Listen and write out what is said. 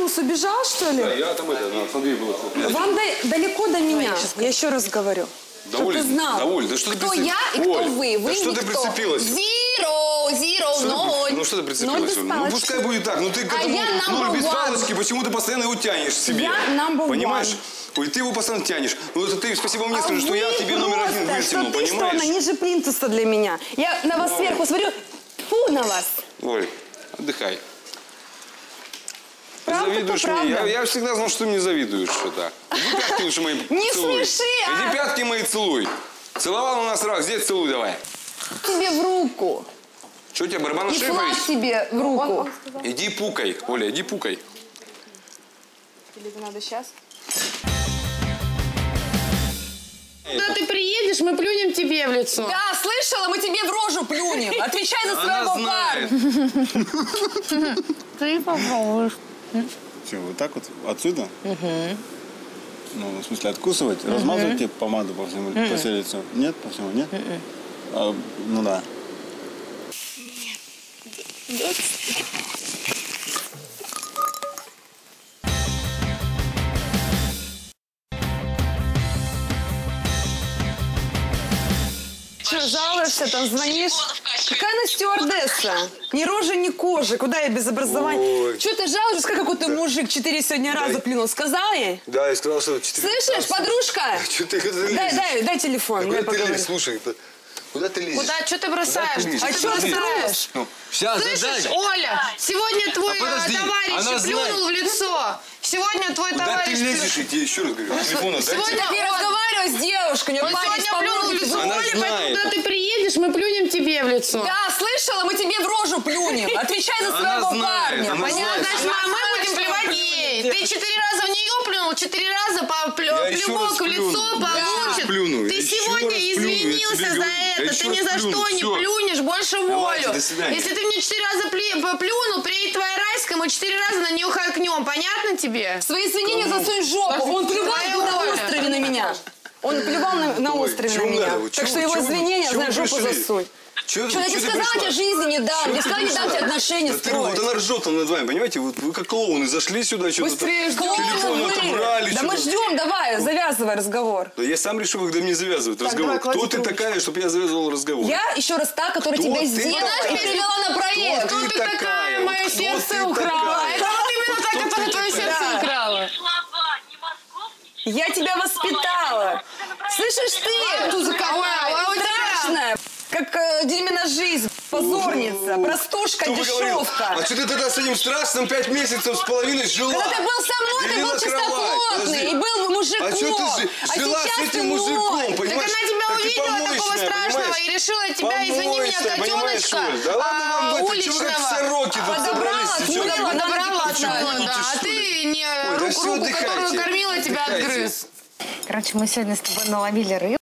развернулся, убежал, что ли? Да, я там смотри, было. Вам далеко до меня, я еще раз говорю. Доволь, ты знал, доволь. Да что кто ты я и кто вы. Вы да что никто. ты прицепилась? Зеро, ноль. Ну что ты прицепилась? Ну пускай будет так. Ну ты к этому ноль без палочки, почему ты постоянно его тянешь себе? Я number понимаешь? Ой, ты его постоянно тянешь. Ну это ты, спасибо мне скажи, что я тебе номер один вытянул, понимаешь? Что она ниже плинтуса для меня. Я на вас сверху смотрю, фу на вас. Оль, отдыхай. Правда, завидуешь мне? Я всегда знал, что ты мне завидуешь что-то. Иди пятки лучше мои не целуй. смеши, Иди пятки мои целуй. Целовал у нас раз, где целуй давай. Тебе в руку. Что у тебя, барабан на И шее флаг боишь? тебе в руку. Иди пукай, Оля, иди пукай. Или это надо сейчас? Когда ты приедешь, мы плюнем тебе в лицо. Да, слышала, мы тебе в рожу плюнем. Отвечай за своего парня. Ты попробуешь. Что, вот так вот? Отсюда? Угу. Ну, в смысле, откусывать? Размазывать тебе помаду по всему, по всей лицу? Нет? По всему нет? Ну да. Что, жалуешься, там звонишь? Какая она стюардесса? Ни рожи, ни кожи. Куда я без образования? Что ты жалуешься, как какой-то мужик 4 сегодня раза плюнул? Сказал ей? Да, я сказал, что 4. Слышишь, подружка? Что ты Дай телефон. Куда дай ты поговорим. лезешь? Слушай, куда ты лезешь? Куда? Что ты бросаешь? лезешь? А что бросаешь? Сейчас, Слышишь, Оля, сегодня твой подожди, товарищ она плюнул в лицо. Сегодня твой Куда ты товарищ лезешь? Я тебе еще раз говорю. Телефон отдай. Сегодня Не разговаривай с девушкой. он сегодня плюнул в лицо, Она Оля, знает. поэтому когда ты приедешь, мы плюнем тебе в лицо. Да, слышала, мы тебе в рожу плюнем. Отвечай за Она своего знает, парня. она Понятно? знает. Значит, мы будем плевать ей. Ты 4 раза в нее плюнул, 4 раза Я еще раз плювок в лицо плюну. Я еще раз получит. плюну. Ты Я еще сегодня раз плюну, я извинился тебе за говорю. Я это. еще Ты ни раз за плюну. что не Всё. плюнешь больше Давайте, волю. до свидания. Если ты мне 4 раза плюнул, приедет твоя Райская, мы 4 раза на нее харкнем. Понятно тебе? Свои извинения засунь в жопу. Он плевал Твоя на воля. острове на меня. Он плевал на острове на чего меня. надо? Так что его извинения, чего знаю, жопу пришли? засунь. Чего Что, я тебе сказала, тебе жизни не дам. Я сказала, не дам тебе отношения Вот строить. она ржет там над вами, понимаете? Вот вы как клоуны зашли сюда, что-то Быстрее ждем. телефон отобрали. Да мы что-то. ждем, давай, завязывай разговор. Да я сам решу, когда мне завязывают разговор. давай, Кто клади ты трубочку. такая, чтобы я завязывал разговор? Я еще раз та, которая Кто тебя ты сделала такая? и привела на проект. Кто Кто ты такая? Мое Кто сердце ты украла. такая? Это вот именно та, Кто которая ты твое такая? сердце украла. Слова, не мозгов, ничего. Я тебя воспитала. Слышишь ты? Страшная, как дерьмина жизнь, позорница, простушка, Кто бы говорил? дешевка. А что ты тогда с этим страшным 5 месяцев с половиной жила? Когда ты был со мной, ты Делила был кровать. чистоплотный Подожди. и был мужиком. А что ты жила с сейчас этим ты мужиком, мой. Так понимаешь? она тебя Так ты увидела такого помоечная, страшного понимаешь? и решила тебя, извини меня, Помоечная, понимаешь, котеночка Оль? Да ладно вам, вы чего вы как уличного. сороки тут собрались? Подобрала, Ты чё? отмыла, Подобрала надо чего, не да. А что ты ли? не Ой, да руку, всё, которую отдыхайте. кормила, тебя Отдыхайте. отгрыз. Короче, мы сегодня с тобой наловили рыбу.